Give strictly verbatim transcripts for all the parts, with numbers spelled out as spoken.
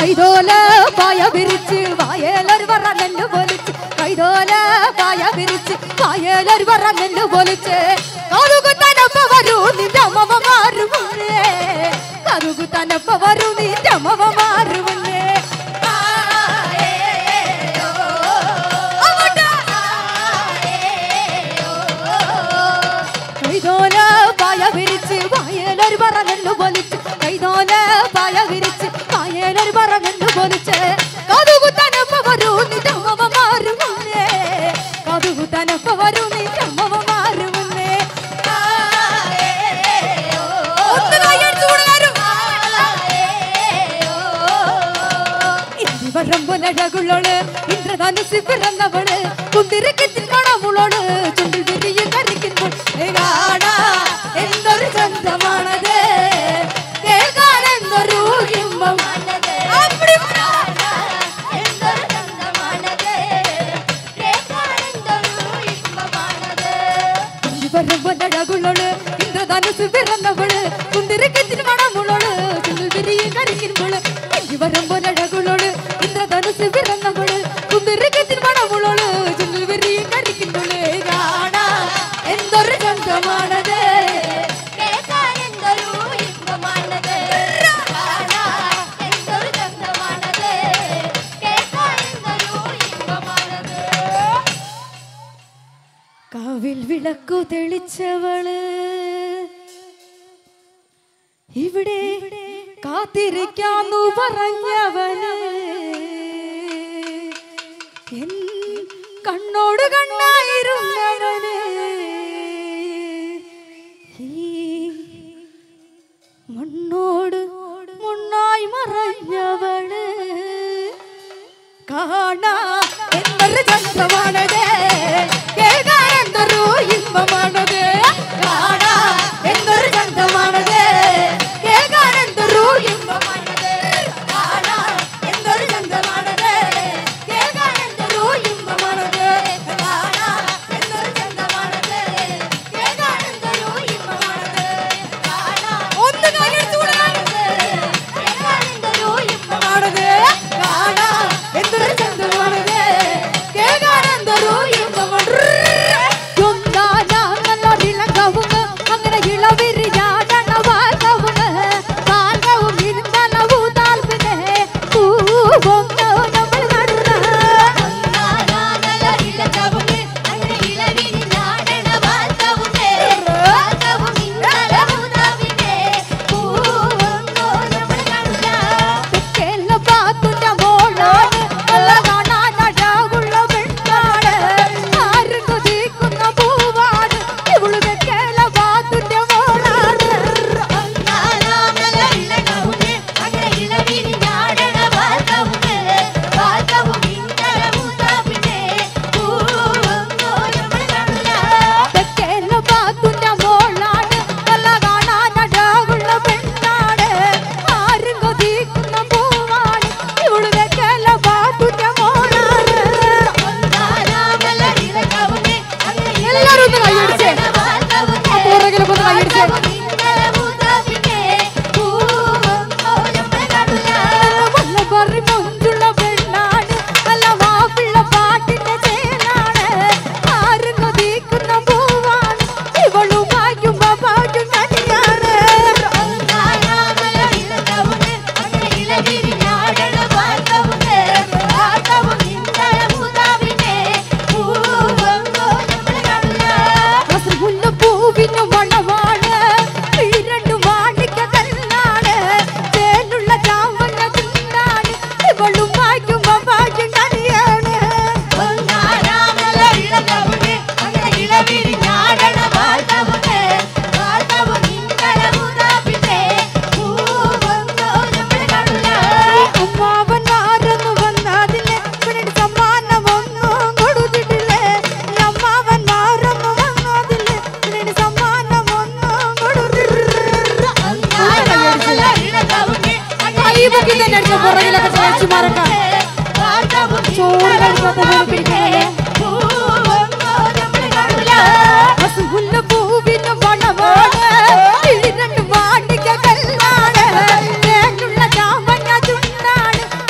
കൈതോല പായ വിരിച്ച് വായേലൊരു പറ നെല്ല് പൊലിച്ച് കൈതോല പായ വിരിച്ച് വായേലൊരു പറ നെല്ല് പൊലിച്ച് കറുകുത്തനപ്പ വരൂ നിന്റെ അമ്മ മാറുമുന്നേ കറുകുത്തനപ്പ വരൂ നിന്റെ അമ്മ മാറുമുന്നേ കൈതോല പായ വിരിച്ച് വായേലൊരു പറ നെല്ല് പൊലിച്ച് കൈതോല പായ വിരിച്ച് വായേലൊരു പറ നെല്ല് പൊലിച്ച് കറുകുത്തനപ്പ വരൂ നിന്റെ അമ്മ മാറുമുന്നേ കറുകുത്തനപ്പ വരൂ നിന്റെ അമ്മ മാറുമുന്നേ ഴകുള്ളോള് ഇന്ദ്രധനുസ് പിറന്നവള് കുന്തിരക്കത്തിൽ കാണാമുള്ളോള് ചുണ്ടിൽ വിരിയും കരിക്കുമ്പോൾ കാണാ എന്തൊരു ചന്തമാണത് കേൾക്കാൻ എന്തൊരു ഇമ്പമാണത് ഴകുള്ളോള് ഇന്ദ്രധനുസ് പിറന്നവള് കുന്തിരക്കത്തിൽ കാണാമുള്ളോള് ചുണ്ടിൽ വിരിയും കരിക്കുമ്പോൾ ഴകുള്ളോള് ഇന്ദ്രധനുസ് പിറന്നവള് കുന്തിരക്കത്തിൽ മണമുള്ളോള് ചുണ്ടിൽ വിരിയും കരിക്കുമ്പോൾ കാണാ എന്തൊരു ചന്തമാണത് കേൾക്കാൻ എന്തൊരു ഇമ്പമാണത് കാണാ എന്തൊരു ചന്തമാണത് കേൾക്കാൻ എന്തൊരു ഇമ്പമാണത് കാവിൽ വിളക്കു തെളിച്ചവള് ഇവിടെ കാത്തിരിക്കാന്നു പറഞ്ഞവന് എൻ കണ്ണോട് കണ്ണായിരുന്നവന് ഈ മണ്ണോട് മണ്ണായി മറഞ്ഞവള് കാണാ എന്തൊരു ചന്തമാണത് കേൾക്കാൻ എന്തൊരു ഇമ്പമാണത് കാണാ എന്തൊരു ചന്തമാണത് കേൾക്കാൻ എന്തൊരു ഇമ്പമാണത് കാണാ എന്തൊരു ചന്തമാണത് കേൾക്കാൻ എന്തൊരു ഇമ്പമാണത് കാണാ എന്തൊരു ചന്തമാണത് കേൾക്കാൻ എന്തൊരു ഇമ്പമാണത് കാണാ ഒന്ന് കൈയടിച്ചുകൊടുക്കാണത് കേൾക്കാൻ എന്തൊരു ഇമ്പമാണത് കാണാ എന്തൊരു ചന്തമാണത് കേൾക്കാൻ എന്തൊരു ഇമ്പമാണത് അങ്ങനെ ഇളവിരിയാടണ വാർത്തവുങ്ങ് പാർക്കവും ഇരുന്തല ഊതാൽ പിന്നെ പൂവൊന്നോ നമ്മൾ കണ്ട അങ്ങനെ ഇളവിരിയാടണ വാർത്തവുങ്ങ് പാർക്കവും ഇരുന്തല ഊതാൽ പിന്നെ പൂവൊന്നോ നമ്മൾ കണ്ട തെക്കേല പാത്തുന്റെ മോളാണ് നല്ല കാണാനഴകുള്ള പെണ്ണാണ് ആരും കൊതിക്കുന്ന പൂവാണ് ഇവള് തെക്കേല പാത്തുന്റെ മോളാണ് അങ്ങനെ ഇളവിരിഞ്ഞാടണ വാർത്തവുങ്ങ് പാർക്കവും ഇരുന്തല ഊതാൽ പിന്നെ പൂവൊന്നോ നമ്മൾ കണ്ട തെക്കേല പാത്തുന്റെ മോളാണ് നല്ല കാണാനഴകുള്ള പെണ്ണാണ് ആരും കൊതിക്കുന്ന പൂവാണ് ഇവള് തെക്കേല പാത്തുന്റെ മോളാണ് എല്ലാരും ഒന്ന് കൈയടിച്ചേ പുറകിലൊക്കെ ഒന്ന് കൈയടിച്ചേ വല്ലപറി മൊഞ്ചുള്ള പെണ്ണാണ് നല്ല മാപ്പിള്ള പാട്ടിന്റെ ചേലാണ് ആരും കൊതിക്കുന്ന പൂവാണ് ഇവളും വായിക്കുമ്പോ പാട്ടും തന്നെയാണ് അങ്ങനെ ഇളവിരിഞ്ഞാടണ വാർത്തവുങ്ങ് പാർക്കവും ഇരുന്തല ഊതാൽ പിന്നെ പൂവൊന്നോ നമ്മൾ കണ്ട പൂവിനും മണമാണ് രണ്ട് വാണിക്ക കല്ലാണ് തേനുള്ള ചാവങ്ങ ചുണ്ടാണ് ഇവളും വായിക്കുമ്പോ പാട്ടും തന്നെയാണ് അങ്ങനെ ഇളവിരിഞ്ഞാടണ വാർത്തവുങ്ങ് പാർക്കവും ഇരുന്തല ഊതാൽ പിന്നെ പൂവൊന്നോ നമ്മൾ കണ്ട അമ്മാവന്മാരെന്ന് വന്നതിന് ഇവരുടെ സമ്മാനമൊന്നും കൊടുത്തിട്ടില്ലേ അമ്മാവന്മാരെന്ന് വന്നതിന് ഇവരുടെ സമ്മാനമൊന്നും കൊടുത്തിട്ടില്ല കൈപൊക്കി തന്നെ അടിച്ച പുറകിലൊക്കെ ചേച്ചിമാരൊക്കെ ചോറ് കഴിക്കാത്ത പോലെ പിടിക്കാനല്ലേ പൂവിനും മണമാണ് രണ്ട് വാണിക്ക കല്ലാണ് തേനുള്ള ചാമ്പങ്ങ ചുണ്ടാണ്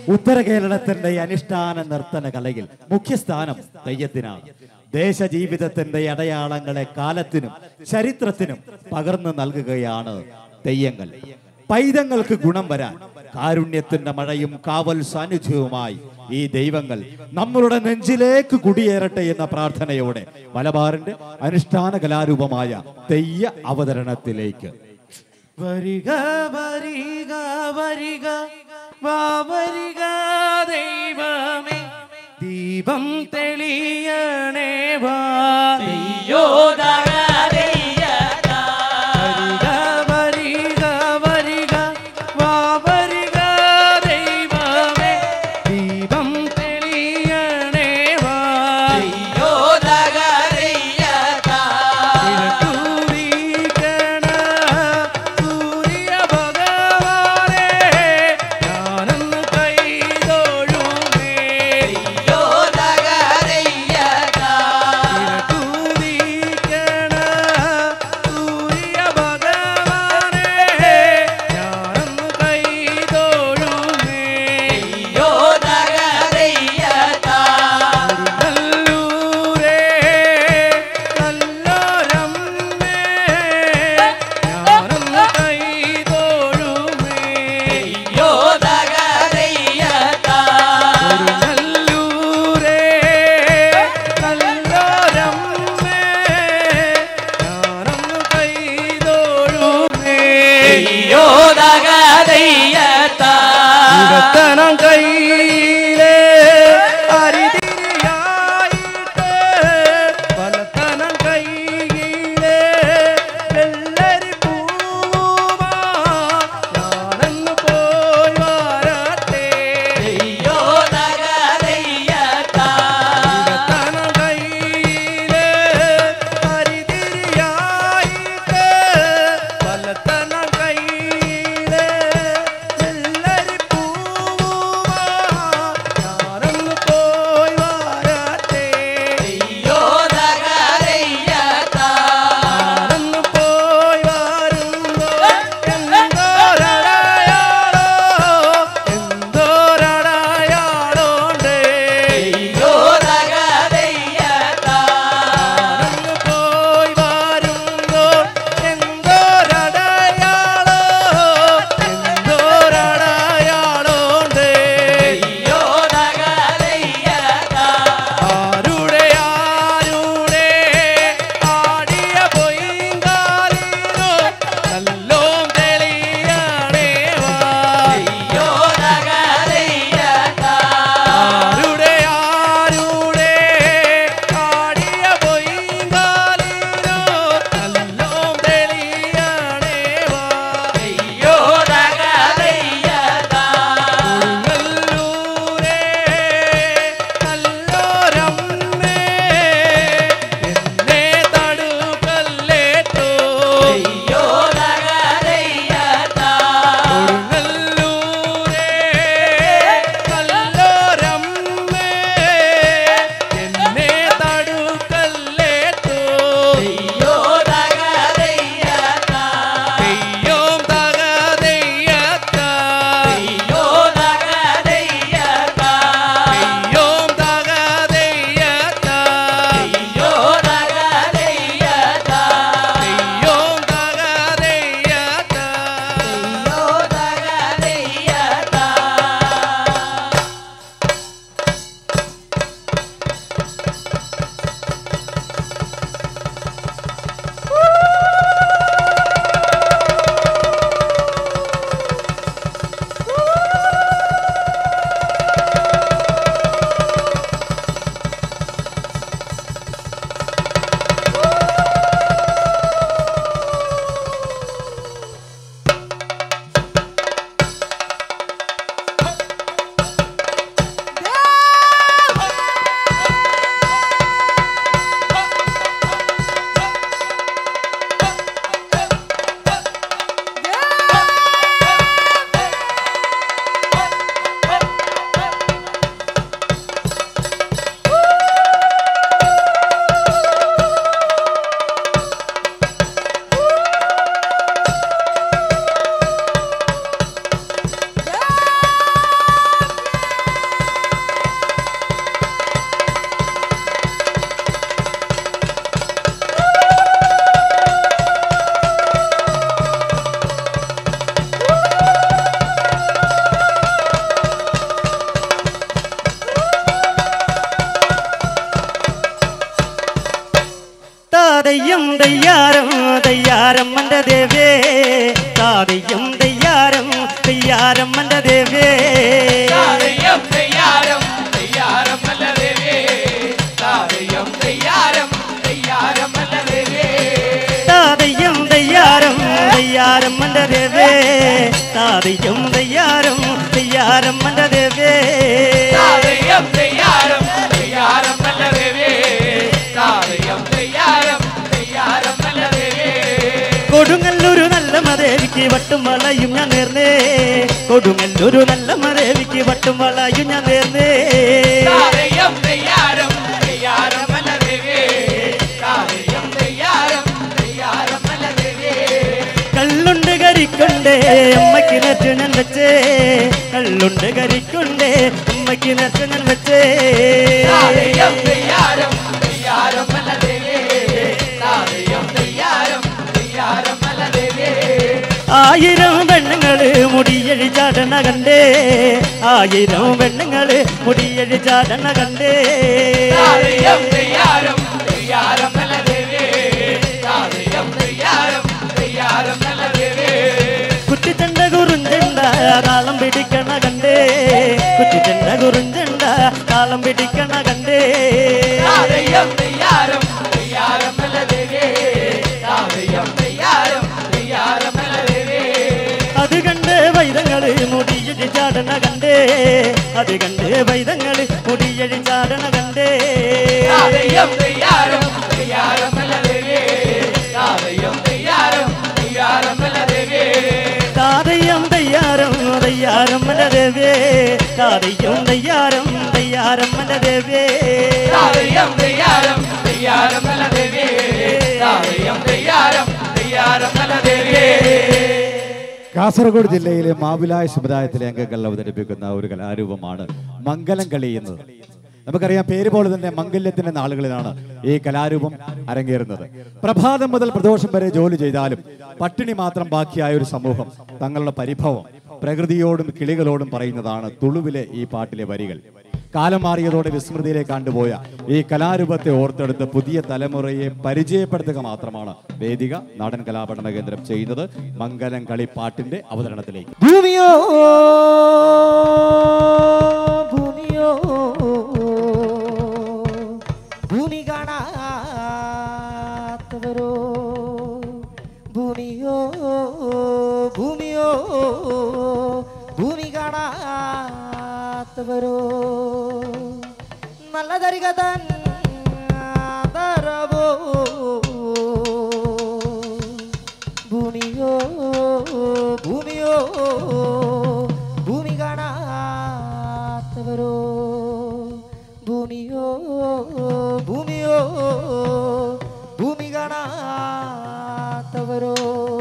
ഉത്തര കേരളത്തിന്റെ അനുഷ്ഠാന നർത്തന കലയിൽ മുഖ്യസ്ഥാനം തെയ്യത്തിനാണ്. ദേശജീവിതത്തിന്റെ അടയാളങ്ങളെ കാലത്തിനും ചരിത്രത്തിനും പകർന്നു നൽകുകയാണ് തെയ്യങ്ങൾ. പൈതങ്ങൾക്ക് ഗുണം വരാൻ കാരുണ്യത്തിന്റെ മഴയും കാവൽ സാന്നിധ്യവുമായി ഈ ദൈവങ്ങൾ നമ്മളുടെ നെഞ്ചിലേക്ക് കുടിയേറട്ടെ എന്ന പ്രാർത്ഥനയോടെ മലബാറിന്റെ അനുഷ്ഠാന കലാരൂപമായ തെയ്യ അവതരണത്തിലേക്ക് വരിക വരിക വരിക വാ വരിക ദൈവമേ, ദീപം തെളിയണേ വാ എൻ്റെ ദേവേ താതയും തയ്യാറും തയ്യാറും എൻ്റെ ദേവേ താതയും തയ്യാറും തയ്യാറും നല്ല ദേവേ താതയും തയ്യാറും തയ്യാറും നല്ല ദേവേ കൊടുങ്ങല്ലൊരു നല്ല മദേവിക്ക് വട്ടും വളയും ഞാൻ നേർന്നേ കൊടുങ്ങല്ലൊരു നല്ല മദേവിക്ക് വട്ടും വളയും ഞാൻ നേർന്നേ താതയും തയ്യാറും തയ്യാറും നല്ല ദേവേ താതയും തയ്യാറും തയ്യാറും നല്ല ദേവേ കള്ളുണ്ട് കരിക്കൊണ്ടേ അമ്മയ്ക്ക് നേർച്ച ഞാൻ വെച്ചേ കള്ളുണ്ട് കരിക്കൊണ്ടേ അമ്മയ്ക്ക് നേർച്ച ഞാൻ വെച്ചേ താതയും തയ്യാറും തയ്യാറും നല്ല ദേവേ താതയും തയ്യാറും തയ്യാറും നല്ല ദേവേ ആയിരം പെണ്ണുങ്ങള് മുടിയഴി ചാടണ കണ്ടേ ആയിരം പെണ്ണുങ്ങള് മുടിയഴി ചാടണ കണ്ടേ താതയും തയ്യാറും തയ്യാറും നല്ല ദേവേ താതയും തയ്യാറും തയ്യാറും നല്ല ദേവേ കുറ്റിച്ചണ്ട കുറുഞ്ചണ്ട താളം പിടിക്കണ കണ്ടേ കുറ്റിച്ചണ്ട കുറുഞ്ചണ്ട താളം പിടിക്കണ കണ്ടേ താതയും തയ്യാറും തയ്യാറും നല്ല ദേവേ താതയും തയ്യാറും തയ്യാറും നല്ല ദേവേ അത് കണ്ട് വൈദങ്ങള് മുടിയഴി ചാടണ കണ്ടേ അത് കണ്ട് വൈദങ്ങള് മുടിയഴി ചാടണ കണ്ടേ താതയും തയ്യാറും തയ്യാറും നല്ല ദേവേ താതയും തയ്യാറും തയ്യാറും നല്ല ദേവേ താതയും തയ്യാറും തയ്യാറും മല ദേവേ താതയും തയ്യാറും തയ്യാറും മല ദേവേ താതയും തയ്യാറും തയ്യാറും നല്ല ദേവേ താതയും തയ്യാറും തയ്യാറും നല്ല ദേവേ കാസർഗോഡ് ജില്ലയിലെ മാവിലായ സമുദായത്തിലെ അംഗങ്ങൾ അവതരിപ്പിക്കുന്ന ഒരു കലാരൂപമാണ് മംഗലം കളി എന്നത്. നമുക്കറിയാം, പേര് പോലെ തന്നെ മംഗല്യത്തിന്റെ നാളുകളിലാണ് ഈ കലാരൂപം അരങ്ങേറുന്നത്. പ്രഭാതം മുതൽ പ്രദോഷം വരെ ജോലി ചെയ്താലും പട്ടിണി മാത്രം ബാക്കിയായ ഒരു സമൂഹം തങ്ങളുടെ പരിഭവം പ്രകൃതിയോടും കിളികളോടും പറയുന്നതാണ് തുളുവിലെ ഈ പാട്ടിലെ വരികൾ. കാലം മാറിയതോടെ വിസ്മൃതിയിലേക്ക് കണ്ടുപോയ ഈ കലാരൂപത്തെ ഓർത്തെടുത്ത് പുതിയ തലമുറയെ പരിചയപ്പെടുത്തുക മാത്രമാണ് വേദിക നാടൻ കലാപഠന കേന്ദ്രം ചെയ്യുന്നത്. മംഗലം കളിപ്പാട്ടിന്റെ അവതരണത്തിലേക്ക്. ഭൂമിയോ ഭൂമിയോ ഭൂമി കാണാത്തവരോ ഭൂമിയോ ഭൂമിയോ ഭൂമി കാണാത്തവരോ നല്ല തരിക തരവോ ഭൂമിയോ ഭൂമിയോ ഭൂമി കാണാത്തവരോ ഭൂമിയോ ഭൂമിയോ ഭൂമി കാണാത്തവരോ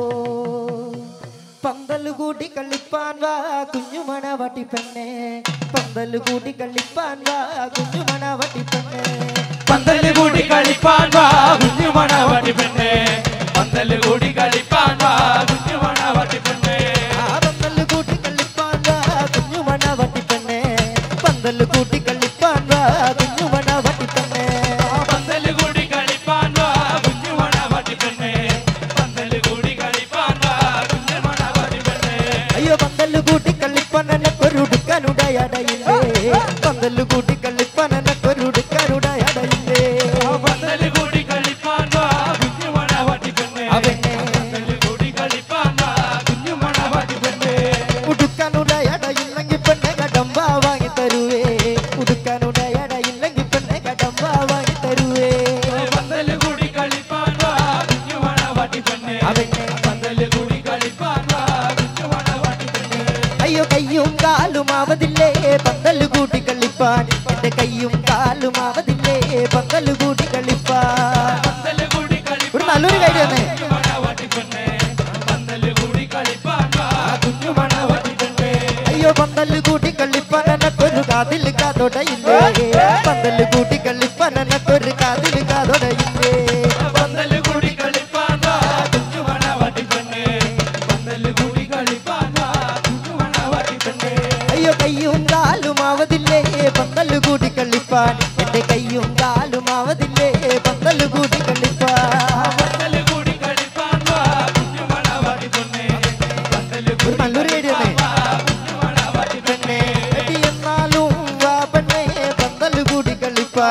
പന്തല് കൂട്ടി കളിപ്പാൻ വാ കുഞ്ഞുമണ വട്ടിപ്പെണ്ണേ പന്തല് കൂട്ടി കളിപ്പാൻ വാ കുഞ്ഞുമണ വട്ടിപ്പെണ്ണേ പന്തല് കൂടി കളിപ്പാൻ വാ കുഞ്ഞുമണ വട്ടിപ്പെണ്ണേ പന്തല് കൂടി കളിപ്പാൻ വാ കുഞ്ഞുമണ വട്ടിപ്പെണ്ണേ പന്തല് കൂട്ടി കളിപ്പാൻ വാ കുഞ്ഞുമണ വട്ടിപ്പെണ്ണേ പന്തല് കൂട്ടി കളിപ്പാൻ വാ കുഞ്ഞുമണ വട്ടിപ്പെണ്ണേ പന്തല് കൂടി കളിപ്പാൻ വാ കുഞ്ഞുമണ വട്ടിപ്പെണ്ണേ പന്തല് കൂടി കളിപ്പാൻ വാ കുഞ്ഞുമണ വട്ടിപ്പെണ്ണേ അയ്യോ പന്തല് കൂട്ടി കളിപ്പാൻ എനക്കൊരുടുക്കാനുടയടയില്ലേ പന്തല് കൂട്ടി കളിപ്പാൻ എനക്കൊരുടുക്കാനുടയടയില്ലേ പന്തല് കൂടി കളിപ്പാൻ വാ കുഞ്ഞുമണ വട്ടിപ്പെണ്ണേ പന്തല് കൂടി കളിപ്പാൻ വാ കുഞ്ഞുമണ വട്ടിപ്പെണ്ണേ ഉടുക്കാനുടയടയില്ലെങ്കിൽ പെണ്ണെ കടമ്പ വാങ്ങി തരുവേ ഉടുക്കാനുടയടയില്ലെങ്കിൽ പെണ്ണെ കടമ്പ വാങ്ങി തരുവേ പന്തല് കൂടി കളിപ്പാൻ വാ കുഞ്ഞുമണ വട്ടിപ്പെണ്ണേ പന്തല് കൂടി കളിപ്പാൻ വാ കുഞ്ഞുമണ വട്ടിപ്പെണ്ണേ അയ്യോ കയ്യും കാലും ആവതില്ലേ പന്തല് കൂട്ടി കളിപ്പാൻ എന്റെ കയ്യും കാലും ആവതില്ലേ പന്തല് കൂട്ടി കളിപ്പാൻ പന്തല് കൂടി ഒരു നല്ലൊരു കാര്യം തന്നെ കുഞ്ഞുമണ വട്ടിപ്പെണ്ണേ പന്തല് കൂടി കളിപ്പാൻ വാ കുഞ്ഞുമണ വട്ടിപ്പെണ്ണേ അയ്യോ പന്തല് കൂട്ടി കളിപ്പാൻ എനക്കൊരു കാതിൽ കാതോടയില്ലേ പന്തല് കൂട്ടി കളിപ്പാൻ എനക്കൊരു കാതിൽ കാതോടയില്ലേ പന്തല് കൂടി കളിപ്പാൻ വാ കുഞ്ഞുമണ വട്ടിപ്പെണ്ണേ പന്തല് കൂടി കളിപ്പാൻ വാ കുഞ്ഞുമണ വട്ടിപ്പെണ്ണേ അയ്യോ കയ്യും കാലും ആവതില്ലേ പന്തല് കൂട്ടി കളിപ്പാൻ എന്റെ കയ്യും കാലും ആവതില്ലേ പന്തല് കൂട്ടി കളിപ്പാൻ പന്തല് കൂടി കളിപ്പാൻ വാ കുഞ്ഞുമണ വട്ടിപ്പെണ്ണേ പന്തല് ഒരു നല്ലൊരു കാര്യം തന്നെ കുഞ്ഞുമണ വട്ടിപ്പെണ്ണേ എന്നാലും വാ പെണ്ണേ പന്തല് കൂട്ടി കളിപ്പാൻ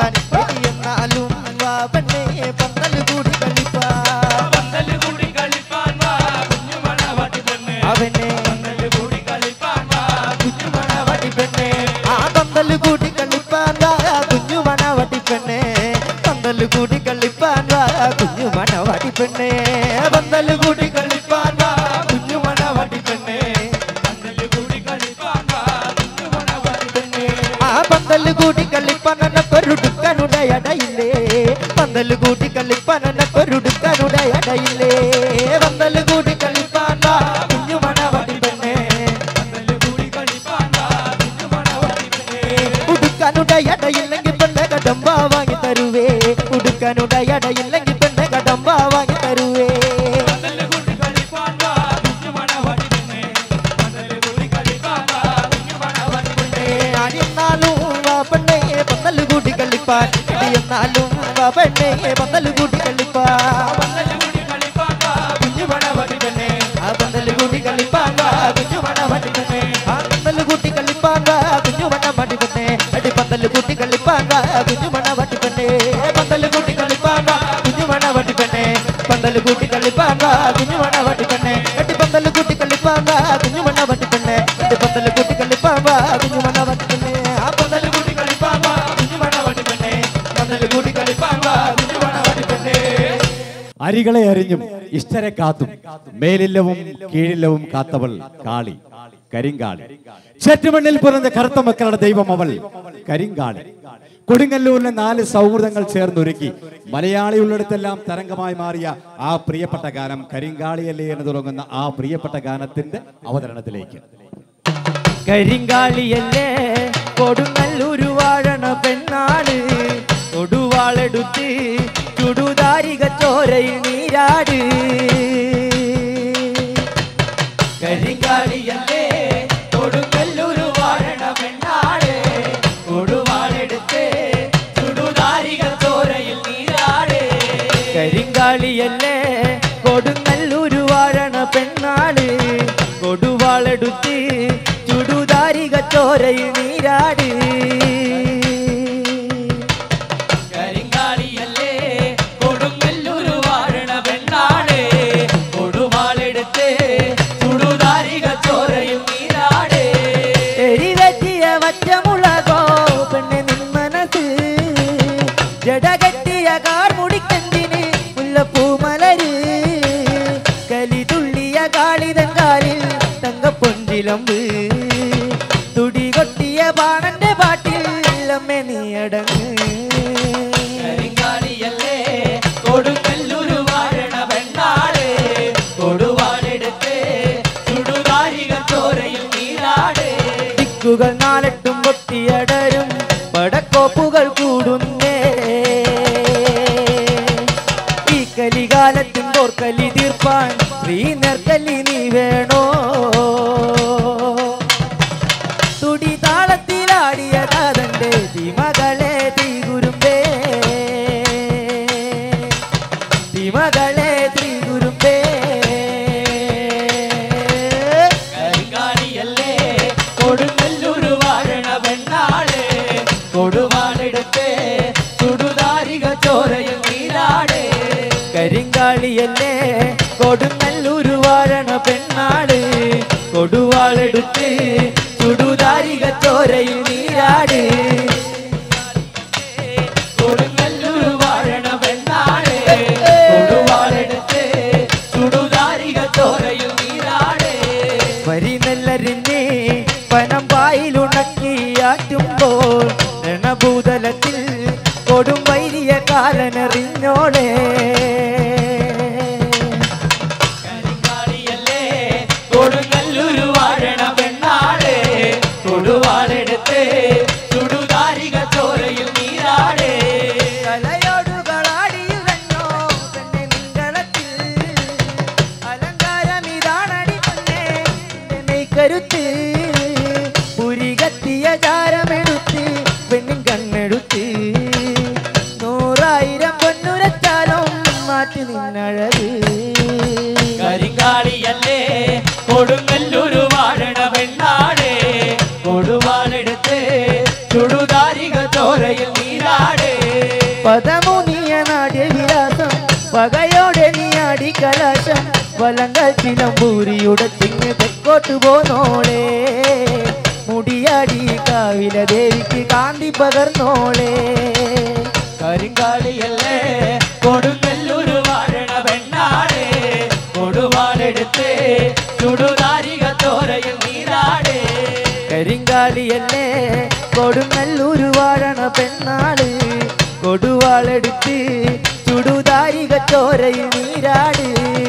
പെണ്ണേ പന്തല് കൂടി കളിപ്പാൻ വാ കുഞ്ഞു മണവാട്ടി പെണ്ണേ പന്തല് കൂടി കളിപ്പാൻ വാ കുഞ്ഞു മണവാട്ടി പെണ്ണേ ആ പന്തല് കൂടി കളിപ്പാൻ എനക്കൊരുടുക്കാനുടെ ഇടയില്ലേ പന്തല് കൂടി കളിപ്പാൻ എനക്കൊരുടുക്കാനുടെ ഇടയില്ലേ പന്തല് കൂടി കളിപ്പാൻ വാ കുഞ്ഞു മണവാട്ടി പെണ്ണേ പന്തല് കൂടി കളിപ്പാൻ വാ കുഞ്ഞു മണവാട്ടി പെണ്ണേ ഉടുക്കാനുടെ ഇടയില്ലെങ്കിൽ പെണ്ണെ കടമ്പ വാങ്ങി തരുവേ ഉടുക്കാനുടെ ഇടയില്ലെങ്കിൽ പെണ്ണെ കടമ്പ വാങ്ങി തരുവേ പന്തല് കൂടി കളിപ്പാൻ വാ കുഞ്ഞു മണവാട്ടി പെണ്ണേ പന്തല് കൂടി കളിപ്പാൻ വാ കുഞ്ഞു മണവാട്ടി പെണ്ണേ എന്നാലും വാ പെണ്ണേ പന്തല് കൂടി കളിപ്പാൻ എന്നാലും വാ പെണ്ണേ പന്തല് കൂടി കളിപ്പാൻ പന്തല് കൂടി കളിപ്പാൻ വാ കുഞ്ഞു മണവാട്ടി പെണ്ണേ ആ പന്തല് കൂടി കളിപ്പാൻ വാ കുഞ്ഞു മണവാട്ടി പെണ്ണേ ആ പന്തല് കൂട്ടി കളിപ്പാൻ വാ കുഞ്ഞു മണവാട്ടി പെണ്ണേ അടി പന്തല് കൂട്ടി കളിപ്പാൻ വാ കുഞ്ഞു മണവാട്ടി പെണ്ണേ പന്തല് കൂട്ടി കളിപ്പാൻ വാ കുഞ്ഞു മണവാട്ടി പെണ്ണേ പന്തല് കൂട്ടി കളിപ്പാൻ വാ കുഞ്ഞു മണവാട്ടി പെണ്ണേ അടി പന്തല് കൂട്ടി കളിപ്പാൻ വാ കുഞ്ഞു മണവാട്ടി പെണ്ണേ അടി പന്തല് കൂട്ടി കളിപ്പാൻ വാ കുഞ്ഞു മണവാട്ടി പെണ്ണേ ആ പന്തല് കൂട്ടി കളിപ്പാൻ വാ കുഞ്ഞു മണവാട്ടി പെണ്ണേ പന്തല് കൂട്ടി കളിപ്പാൻ വാ കുഞ്ഞു മണവാട്ടി പെണ്ണേ അരികളെ അരിഞ്ഞും ഇഷ്ടരെ കാത്തും മേലില്ലവും കീഴില്ലവും കാത്തവൾ കാളി കരിങ്കാളി ചേറ്റുമണ്ണിൽ പിറന്ന കറുത്ത മക്കളുടെ ദൈവം അവൾ കരിങ്കാളി കൊടുങ്ങല്ലൂരിലെ നാല് സൗഹൃദങ്ങൾ ചേർന്നൊരുക്കി മലയാളിയുള്ളിടത്തെല്ലാം തരംഗമായി മാറിയ ആ പ്രിയപ്പെട്ട ഗാനം കരിങ്കാളിയല്ലേ എന്ന് തുടങ്ങുന്ന ആ പ്രിയപ്പെട്ട ഗാനത്തിന്റെ അവതരണത്തിലേക്ക്. കരിങ്കാളിയല്ലേ കൊടുങ്ങല്ലൂരു വാഴണ പെണ്ണാട് കൊടുവാളെടുത്ത് ചുടുതാരിക ചോരയിൽ നീരാട് കരിങ്കാളിയല്ലേ കൊടുങ്ങല്ലൂരു വാഴണ പെണ്ണാട് കൊടുവാളെടുത്ത് ചുടുതാരിക ചോരയിൽ നീരാട് കരിങ്കാളിയല്ലേ കൊടുങ്ങല്ലൂരു വാഴണ പെണ്ണാട് കൊടുവാളെടുത്ത് ചുടുതാരിക ചോരയിൽ നീരാട് കരിങ്കാളിയല്ലേ കൊടുങ്ങല്ലൂരു വാഴണ പെണ്ണാട് കൊടുവാളെടുത്ത് ചുടുതാരിക ചോരയിൽ നീരാട് എരിവെറ്റിയ വറ്റമുളകോ പെണ്ണെ നിൻ മനസ്സ് ജടകെട്ടിയ കാർമുടിക്കെന്തിന് മുല്ലപ്പൂമലര് കലിതുള്ളിയ കാളിതൻ കാലിൽ തങ്കപ്പൊഞ്ചിലമ്പ് തുടി കൊട്ടിയ ബാണന്റെ പാട്ടിൽ അമ്മേ നീ അടങ്ങ് കരിങ്കാളിയല്ലേ കൊടുങ്ങല്ലൂരു വാഴണ പെണ്ണാട് കൊടുവാളെടുത്ത് ചുടുതാരിക ചോരയിൽ നീരാട് ദിക്കുകൾ നാലെട്ടും പൊട്ടിയടരും പടക്കോപ്പുകൾ കൂടുന്നേ ഈ കലികാലത്തിൻ പോർക്കലി തീർപ്പാൻ ശ്രീ നെർക്കലി നീ വേണോ തുടി താളത്തിലാടിയതാതന്റെ തിമകളെ തീകുരുമ്പേ തിമകളെ തീകുരുമ്പേ കരിങ്കാളിയല്ലേ കൊടുങ്ങല്ലൂരു വാഴണ പെണ്ണാട് കൊടുവാളെടുത്ത് ചുടുതാരിക ചോരയിൽ നീരാട് കരിങ്കാളിയല്ലേ കൊടുങ്ങല്ലൂരു വാഴണ പെണ്ണാട് കൊടുവാളെടുത്ത് ചുടുതാരിക ചോരയിൽ നീരാട് കൊടുങ്ങല്ലൂരു വാഴണ പെണ്ണാട് കൊടുവാളെടുത്ത് ചുടുതാരിക ചോരയിൽ നീരാട് വരി നെല്ലരിഞ്ഞ് പനം പായിലുണക്കിയാറ്റുമ്പോൾ രണഭൂതലത്തിൽ കൊടും വൈരിയ കാലനെറിഞ്ഞോടെ കരിങ്കാളിയല്ലേ കൊടുങ്ങല്ലൂരു വാഴണ പെണ്ണാട് കൊടുവാളെടുത്ത് ചുടുതാരിക ചോരയിൽ നീരാട് കലയോടുകളാടിയുവെന്നോ പെണ്ണെ നിങ്ങളത്തിൽ അലങ്കാരമിതാണടി പെണ്ണെ എന്നെ കരുത്ത് പുരികത്തിയ ചാരമെടുത്ത് പെണ്ണിൻ കണ്ണെടുത്ത് നൂറായിരം പൊന്നുരച്ചാലും മാറ്റി നിന്നഴക് കരിങ്കാളിയല്ലേ കൊടുങ്ങല്ലൂരു വാഴണ പെണ്ണാട് കൊടുവാളെടുത്ത് ചുടുതാരിക ചോരയിൽ നീരാട് പദമുനിയ നാട്യ വിലാസം പകയോടെ നീയാടി കലാശം വലങ്കൽ ചിലമ്പൂരിയുടെ ചിങ്ങ് തെക്കോട്ട് പോന്നോളെ മുടിയാടി കാവില ദേവിക്ക് കാന്തി പകർന്നോളെ കരിങ്കാളിയല്ലേ കൊടുങ്ങല്ലൂരു വാഴണ പെണ്ണ ചുടുതാരിക ചോരയിൽ നീരാടേ കരിങ്കാലിയല്ലേ കൊടുങ്ങല്ലൂർ വാഴണ പെണ്ണാള് കൊടുവാളെടുത്ത് ചുടുതാരിക ചോരയിൽ നീരാട്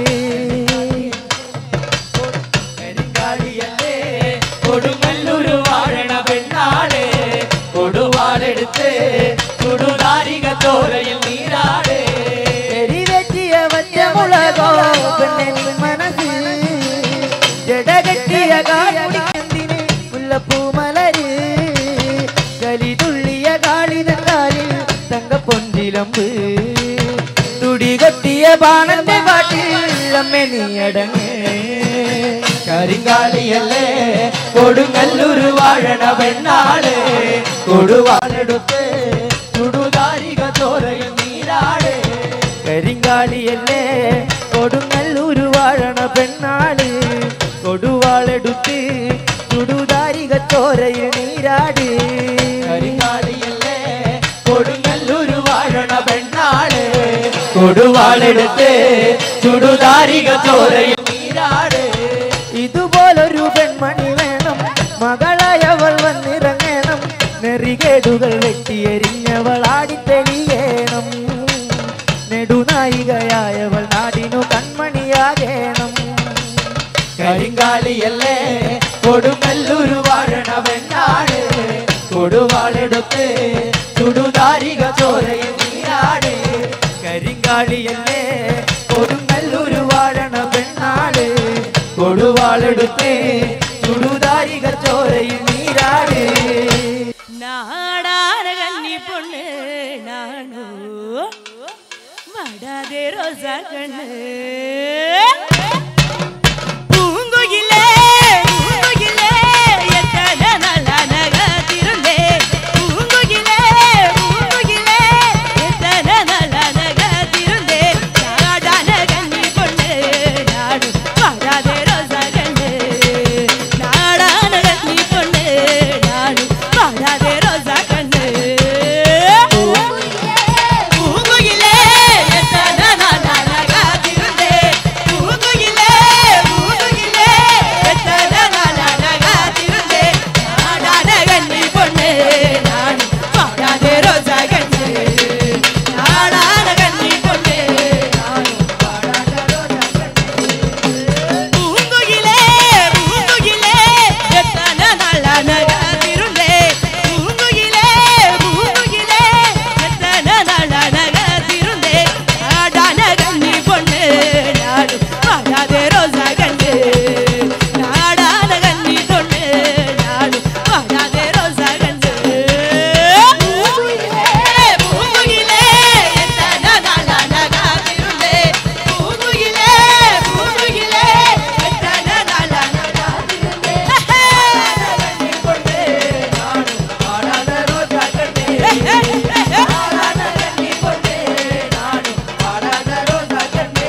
കരിങ്കാലിയല്ലേ കൊടുങ്ങല്ലൂർ വാഴണ പെണ്ണാള് കൊടുവാളെടുത്ത് ചുടുതാരിക ചോരയിൽ നീരാടേ എരിവെറ്റിയ വറ്റമുളകോ പെണ്ണെ മനസ്സ് ജടകെട്ടിയ കാടിന് മുല്ലപ്പൂമലര് കലിതുള്ളിയ കാളിതക്കാലിൽ തങ്കപ്പൊഞ്ചിലമ്പ് തുടികൊട്ടിയ ബാണന്റെ പാട്ടിൽ അമ്മ നീയടങ്ങ് കരിങ്കാലിയല്ലേ കൊടുങ്ങല്ലൂർ വാഴണ പെണ്ണാള് കൊടുവാളെടുത്ത് ചുടുതാരിക ചോരയിൽ നീരാടേ കരിങ്കാലിയല്ലേ കൊടുങ്ങല്ലൂർ വാഴണ പെണ്ണാള് കൊടുവാളെടുത്ത് ചുടുതാരിക ചോരയിൽ നീരാട് കരിങ്കാലിയല്ലേ കൊടുങ്ങല്ലൂർ വാഴണ പെണ്ണാള് കൊടുവാളെടുത്ത് ചുടുതാരിക ചോരയിൽ നീരാട് ഇതുപോലൊരു പെൺമണി വേണം മകളായവൾ വന്നിറങ്ങണം നെറികേടുകൾ വെട്ടിയെരിഞ്ഞവൾ ആടിത്തെളിയേണം നെടുനായികയായവൾ നാടിനു കൺമണിയാകേണം കരിങ്കാലിയല്ലേ കൊടുങ്ങല്ലൂർ വാഴണ പെണ്ണാള് കൊടുവാളെടുത്ത് ചുടുതാരിക ചോരയിൽ നീരാട് കരിങ്കാളിയല്ലേ കൊടുങ്ങല്ലൂർ വാഴണ പെണ്ണാള് കൊടുവാളെടുത്ത് ചുടുതാരിക ചോരയിൽ നീരാട് നാടാന കന്നി പൊണ്ണ് നാണു വടാതെ റോസ കണ്ണ് പൂങ്കുയിലേ പൂങ്കുയിലേ എത്തന നല്ല നഗതിരുന്നേ പൂങ്കുയിലേ പൂങ്കുയിലേ എത്തന നല്ല നഗതിരുന്നേ നാടാന കന്നി പൊണ്ണ് നാണു വടാതെ റോസ കണ്ണ് നാടാന കന്നി പൊണ്ണ് നാണു വടാതെ റോസ കണ്ണ് പൂങ്കുയിലേ എത്തന നല്ല നഗതിരുന്നേ പൂങ്കുയിലേ പൂങ്കുയിലേ എത്തന നല്ല നഗതിരുന്നേ നാടാന കന്നി പൊണ്ണ് നാണു വടാതെ റോസ കണ്ണ് നാടാന കന്നി പൊണ്ണ് നാണു വടാതെ റോസ കണ്ണ് പൂങ്കുയിലേ പൂങ്കുയിലേ എത്തന നല്ല നഗതിരുന്നേ പൂങ്കുയിലേ പൂങ്കുയിലേ എത്തന നല്ല നഗതിരുന്നേ നാടാന കന്നി പൊണ്ണ് നാണു വടാതെ റോസ കണ്ണ് നാടാന കന്നി പൊണ്ണ് നാണു വടാതെ റോസ കണ്ണ് പൂങ്കുയിലേ എത്തന നല്ല നഗതിരുന്നേ പൂങ്കുയിലേ പൂങ്കുയിലേ എത്തന നല്ല നഗതിരുന്നേ കന്നി പൊണ്ണ് നാണു വടാതെ റോസ കണ്ണ് നാടാന കന്നി പൊണ്ണ് നാണു വടാതെ റോസ കണ്ണ്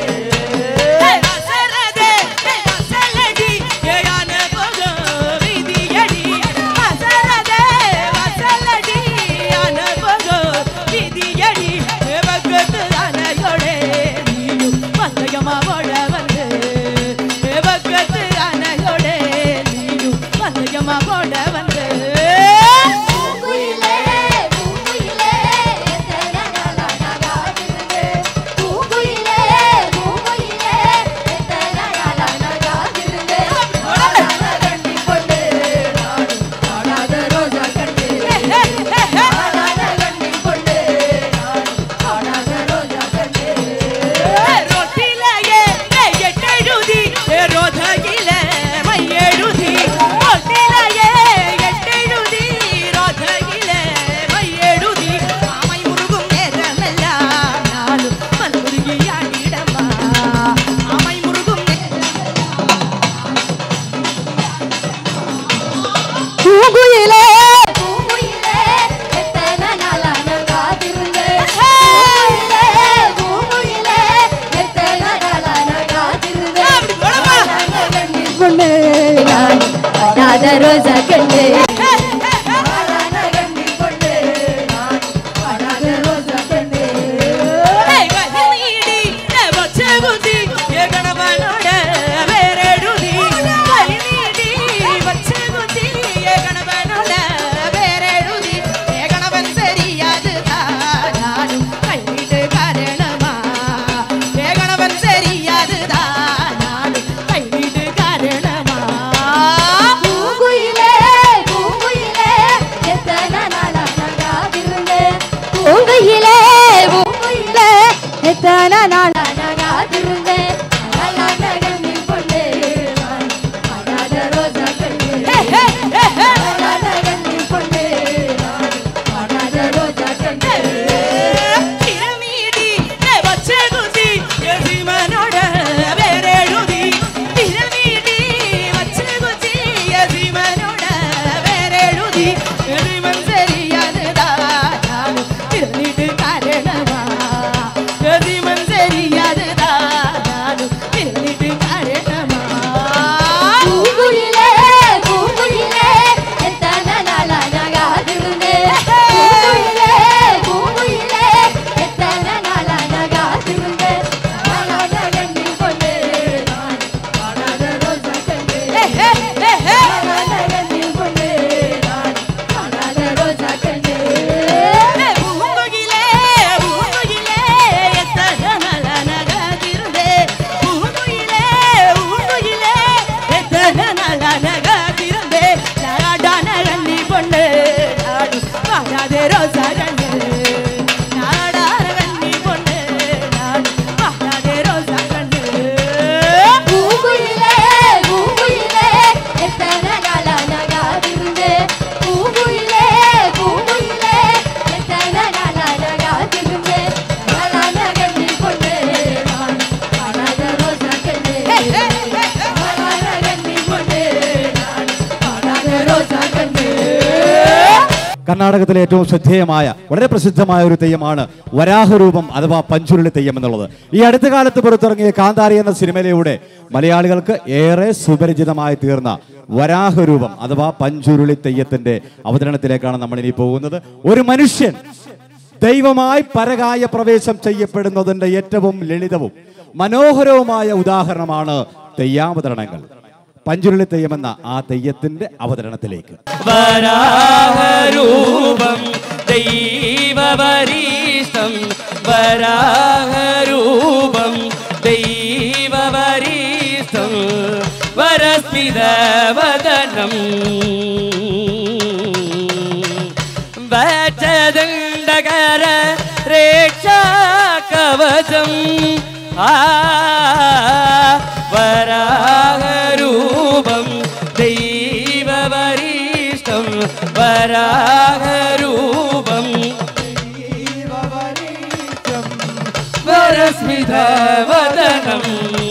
വസരദേ വസലടി യാന പോഗോ വിദിയടി വസരദേ വസലടി യാന പോഗോ വിദിയടി ഭഗത്ത് അനയോടെ നീയു വന്ദയമ വട വന്ദേ ഭഗത്ത് അനയോടെ നീയു വന്ദയമ വട വന്ദേ പൂങ്കുയിലേ പൂങ്കുയിലേ എത്തന നല്ല നഗതിരുന്നേ പൂങ്കുയിലേ പൂങ്കുയിലേ എത്തന നല്ല നഗതിരുന്നേ നാടാന കന്നി പൊണ്ണ് നാണു വടാതെ റോസ കണ്ണ് നാടാന കന്നി പൊണ്ണ് നാണു വടാതെ റോസ കണ്ണ് റോട്ടിലയെ എട്ടെഴുതി രോധകിലെ മയ്യെഴുതി റോട്ടിലയെ എട്ടെഴുതി രോധകിലെ മയ്യെഴുതി ആമൈ മുറുകും നേരമല്ല നാളും മലമുരുകിയാടിടമ്മ ആമൈ മുറുകും പൂങ്കുയിലേ പൂങ്കുയിലേ എത്തന നല്ല നഗതിരുന്നേ പൂങ്കുയിലേ പൂങ്കുയിലേ എത്തന നല്ല നഗതിരുന്നേ നാടാന കന്നി പൊണ്ണ് നാണു വടാതെ റോസ കണ്ണ് നാടാന കന്നി പൊണ്ണ് നാണു വടാതെ റോസ കണ്ണ് വഹിനീടി വച്ചകുതി ഗണവനോട് വേറെടു எத்தனை நாள் அழகாதிருந்தேன் அழகானகண்ணி பொண்ணே நான் அழகாத ரோஜா கண்ணே அழகானகண்ணி பொண்ணே நான் அழகாத ரோஜா கண்ணே திரமீடி வச்ச குதி எதிமனோட வேறேழுதி திரமீடி வச்ச குதி எதிமனோட வேறேழுதி எதிமன் சரியானதா நான் திருநீட்டு காரணமா எதிமன் சரியானதா நான் திருநீட்டு காரணமா பூங்குயிலே பூங்குயிலே எத்தனை நாள் அழகாதிருந்தேன் பூங்குயிலே பூங்குயிலே எத்தனை நாள் அழகாதிருந்தேன் அழகானகண்ணி பொண்ணே நான் அழகாத ரோஜா கண்ணே அழகானகண்ணி பொண்ணே நான் அழகாத ரோஜா கண்ணே பூங்குயிலே பூங்குயிலே எத்தனை நாள் அழகாதிருந்தே பூங்குயிலே பூங்குயிலே எத்தனை நாள் அழகாதிருந்தே நாடான கண்ணி பொண்ணு நாடு வாழாதே ரோசா கண்ணு நாடான கண்ணி பொண்ணு நாடு வாழாதே ரோசா கண்ணு பூங்குயிலே பூங்குயிலே எத்தனை நாள் அழகாதிருந்தேன் பூங்குயிலே பூங்குயிலே எத்தனை நாள் அழகாதிருந்தேன் அழகானகண்ணி பொண்ணே நான் அழகாத ரோஜா கண்ணே அழகானகண்ணி பொண்ணே நான் அழகாத ரோஜா கண்ணே കർണാടകത്തിലെ ഏറ്റവും ശ്രദ്ധേയമായ വളരെ പ്രസിദ്ധമായ ഒരു തെയ്യമാണ് വരാഹരൂപം അഥവാ പഞ്ചുരുളി തെയ്യം എന്നുള്ളത്. ഈ അടുത്ത കാലത്ത് പുറത്തിറങ്ങിയ കാന്താരി എന്ന സിനിമയിലൂടെ മലയാളികൾക്ക് ഏറെ സുപരിചിതമായി തീർന്ന വരാഹരൂപം അഥവാ പഞ്ചുരുളി തെയ്യത്തിന്റെ അവതരണത്തിലേക്കാണ് നമ്മൾ ഇനി പോകുന്നത്. ഒരു മനുഷ്യൻ ദൈവമായി പരകായ പ്രവേശം ചെയ്യപ്പെടുന്നതിന്റെ ഏറ്റവും ലളിതവും മനോഹരവുമായ ഉദാഹരണമാണ് തെയ്യാവതരണങ്ങൾ. പഞ്ചുരുളി തെയ്യമെന്ന ആ തെയ്യത്തിന്റെ അവതരണത്തിലേക്ക് വരാഹരൂപം ദൈവവരീഷ്ടം വരാഹരൂപം ദൈവവരീഷ്ടം വരസ്മിതവദനം വചദണ്ഡകര രക്ഷാകവചം ആ വരാഹരൂപം ദൈവവരീഷ്ടം വരാഹരൂപം വരസ്മിതവദനം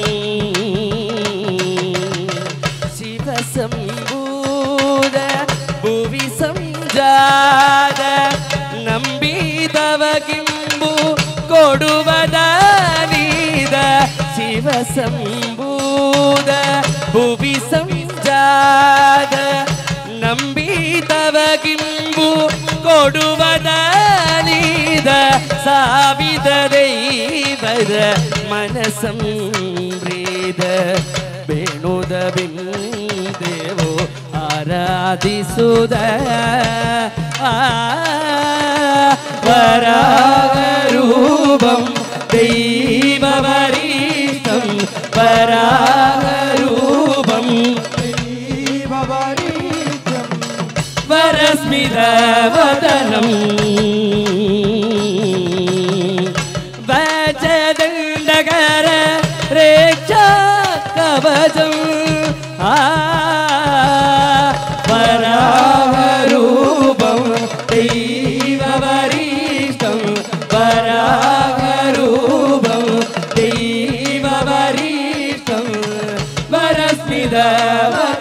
ശിവസംഭൂത ഭുവി സംജാത നമ്പിതവ കിംബു കൊടുവദനീത ശിവസംഭൂത ഭുവി സംജാത നമ്പിതവ കിംബു കൊടുവദനീത സാവിത ദൈവത മനസംപ്രീത വേണുത ബിന്ദേവോ ആരാധിസുത വരാഹരൂപം ദൈവവരീഷ്ടം വരാഹരൂപം വരസ്മിതവദനം വചദണ്ഡകര രക്ഷാകവചം ആ വരാഹരൂപം ദൈവവരീഷ്ടം വരാഹരൂപം ദൈവവരീഷ്ടം വരസ്മിതവദനം